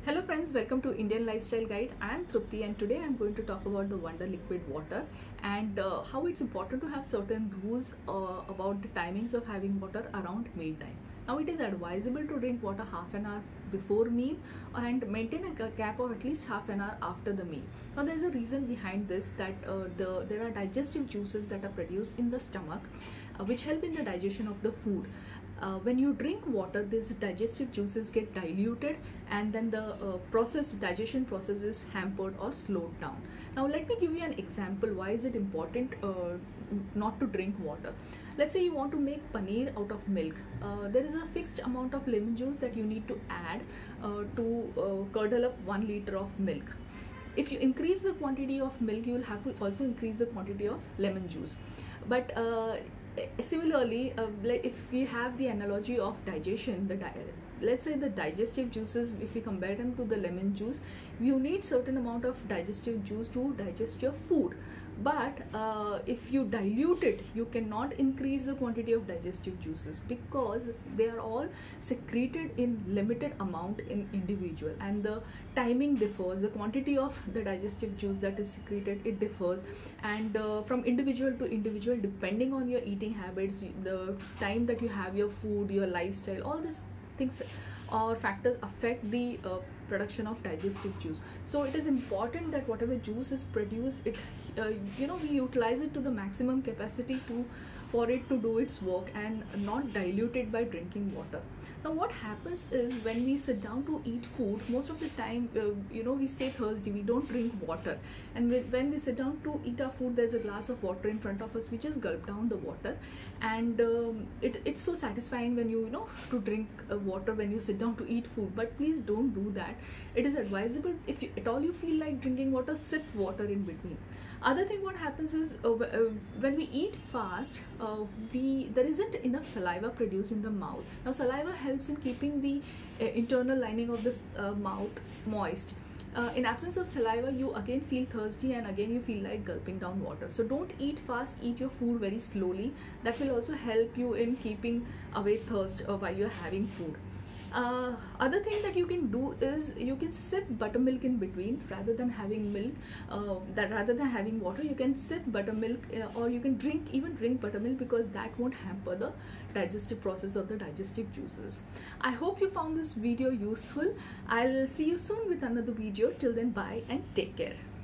Hello friends, welcome to Indian Lifestyle Guide. I am Trupti and today I am going to talk about the Wonder Liquid Water and how it's important to have certain rules about the timings of having water around meal time. Now it is advisable to drink water half an hour before meal and maintain a gap of at least half an hour after the meal. Now there is a reason behind this that there are digestive juices that are produced in the stomach which help in the digestion of the food. When you drink water, these digestive juices get diluted and then the digestion process is hampered or slowed down. Now let me give you an example. Why is it important not to drink water? Let's say you want to make paneer out of milk. There is a fixed amount of lemon juice that you need to add to curdle up 1 liter of milk. If you increase the quantity of milk, you will have to also increase the quantity of lemon juice. But similarly, if we have the analogy of digestion, let's say the digestive juices, if we compare them to the lemon juice, you need certain amount of digestive juice to digest your food. But if you dilute it, you cannot increase the quantity of digestive juices because they are all secreted in limited amount in individual, and the timing differs. The quantity of the digestive juice that is secreted, it differs, and from individual to individual, depending on your eating habits, the time that you have your food, your lifestyle, all these things or factors affect the production of digestive juice. So it is important that whatever juice is produced, we utilize it to the maximum capacity for it to do its work and not dilute it by drinking water. Now what happens is when we sit down to eat food, most of the time we stay thirsty, we don't drink water, and when we sit down to eat our food, there's a glass of water in front of us, we just gulp down the water, and it's so satisfying when you to drink water when you sit down to eat food. But please don't do that. It is advisable, if at all you feel like drinking water, sip water in between. Other thing what happens is when we eat fast, there isn't enough saliva produced in the mouth. Now saliva helps in keeping the internal lining of the mouth moist. In absence of saliva, you again feel thirsty and again you feel like gulping down water. So don't eat fast, eat your food very slowly. That will also help you in keeping away thirst while you're having food. Other thing that you can do is you can sip buttermilk in between rather than having milk. Rather than having water, you can sip buttermilk, or you can drink buttermilk, because that won't hamper the digestive process of the digestive juices. I hope you found this video useful. I'll see you soon with another video. Till then, bye and take care.